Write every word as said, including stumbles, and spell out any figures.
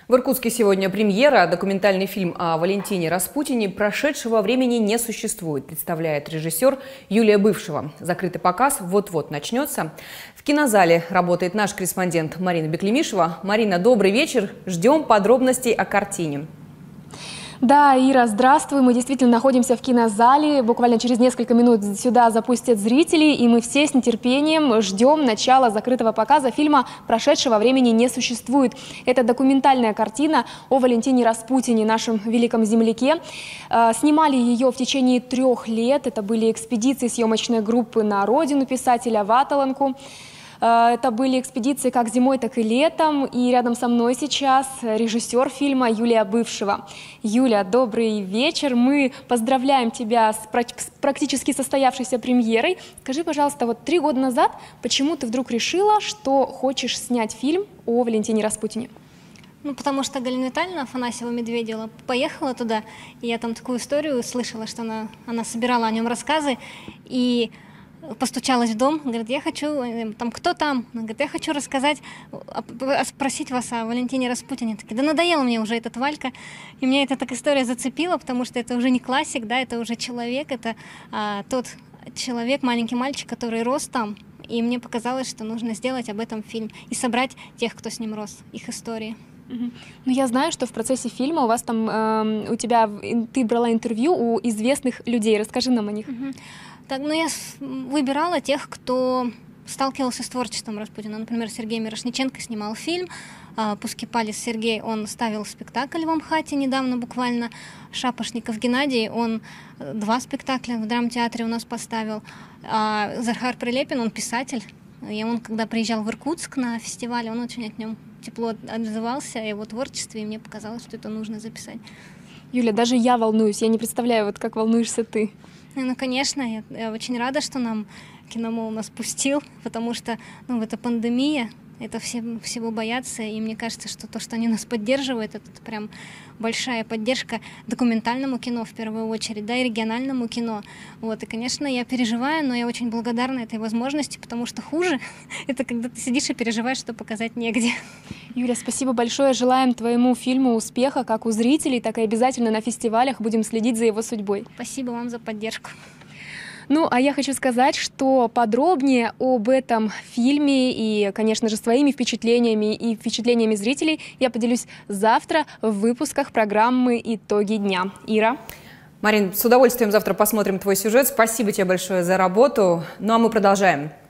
В Иркутске сегодня премьера. Документальный фильм о Валентине Распутине «Прошедшего времени не существует», представляет режиссер Юлия Бывшева. Закрытый показ вот-вот начнется. В кинозале работает наш корреспондент Марина Беклемишева. Марина, добрый вечер. Ждем подробностей о картине. Да, Ира, здравствуй. Мы действительно находимся в кинозале. Буквально через несколько минут сюда запустят зрители, и мы все с нетерпением ждем начала закрытого показа фильма «Прошедшего времени не существует». Это документальная картина о Валентине Распутине, нашем великом земляке. Снимали ее в течение трех лет. Это были экспедиции съемочной группы на родину писателя, в Аталанку. Это были экспедиции как зимой, так и летом. И рядом со мной сейчас режиссер фильма Юлия Бывшева. Юля, добрый вечер. Мы поздравляем тебя с практически состоявшейся премьерой. Скажи, пожалуйста, вот три года назад почему ты вдруг решила, что хочешь снять фильм о Валентине Распутине? Ну, потому что Галина Витальевна Афанасьева-Медведева поехала туда, и я там такую историю слышала, что она, она собирала о нем рассказы, и постучалась в дом, говорит, я хочу, там, кто там? Она говорит, я хочу рассказать, спросить вас о Валентине Распутине. Такие, да надоел мне уже этот Валька. И меня эта так история зацепила, потому что это уже не классик, да, это уже человек, это а, тот человек, маленький мальчик, который рос там. И мне показалось, что нужно сделать об этом фильм и собрать тех, кто с ним рос, их истории. Ну, я знаю, что в процессе фильма у вас там, э, у тебя, ты брала интервью у известных людей. Расскажи нам о них. Uh-huh. Так, ну, я выбирала тех, кто сталкивался с творчеством Распутина. Например, Сергей Мирошниченко снимал фильм «Пуски палец Сергей». Он ставил спектакль в Амхате недавно буквально. Шапошников Геннадий, он два спектакля в драмтеатре у нас поставил. А Захар Прилепин, он писатель. И он, когда приезжал в Иркутск на фестиваль, он очень от нем тепло отзывался о его творчестве, и мне показалось, что это нужно записать. Юля, даже я волнуюсь, я не представляю, вот как волнуешься ты. Ну, конечно, я, я очень рада, что нам Киномол нас пустил, потому что, ну, это пандемия, это все, всего боятся, и мне кажется, что то, что они нас поддерживают, это прям большая поддержка документальному кино в первую очередь, да, и региональному кино. Вот, и, конечно, я переживаю, но я очень благодарна этой возможности, потому что хуже это когда ты сидишь и переживаешь, что показать негде. Юля, спасибо большое. Желаем твоему фильму успеха, как у зрителей, так и обязательно на фестивалях будем следить за его судьбой. Спасибо вам за поддержку. Ну, а я хочу сказать, что подробнее об этом фильме и, конечно же, своими впечатлениями и впечатлениями зрителей я поделюсь завтра в выпусках программы «Итоги дня». Ира? Марин, с удовольствием завтра посмотрим твой сюжет. Спасибо тебе большое за работу. Ну, а мы продолжаем.